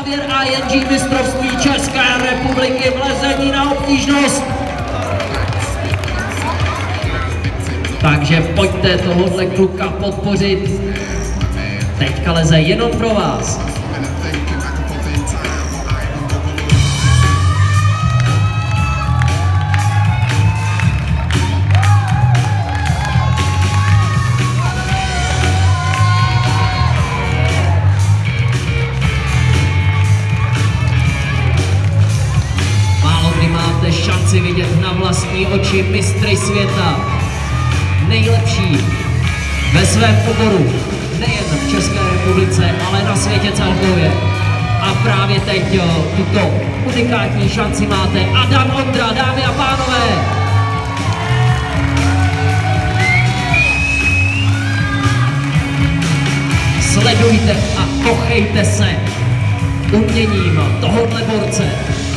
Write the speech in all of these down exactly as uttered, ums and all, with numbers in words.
závěr I N G mistrovství České republiky v lezení na obtížnost. Takže pojďte tohohle kluka podpořit. Teďka leze jenom pro vás. Máte šanci vidět na vlastní oči mistry světa. Nejlepší ve svém oboru, nejen v České republice, ale na světě celkově. A právě teď jo, tuto unikátní šanci máte. Adam Ondra, dámy a pánové. Sledujte a kochejte se uměním tohohle borce.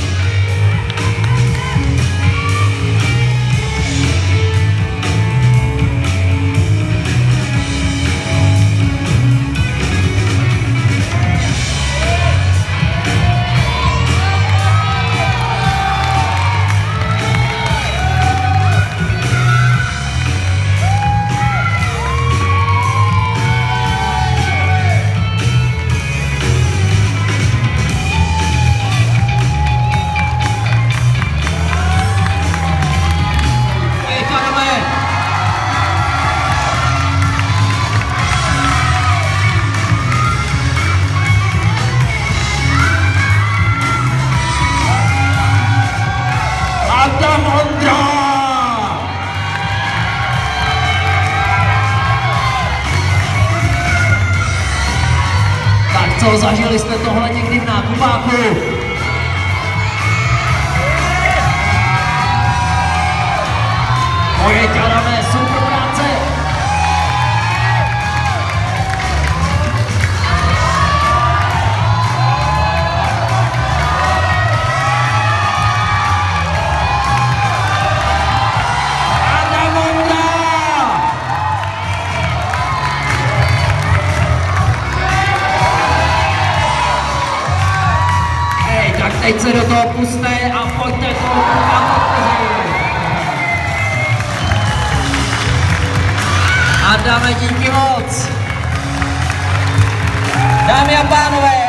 Adam Ondra! Tak co, zažili jste tohle někdy v nákupáku? Pojď, Adame, super práce! Teď se do toho puste a pojďte toho kluka podpořit. Adame, díky moc. Dámy a pánové,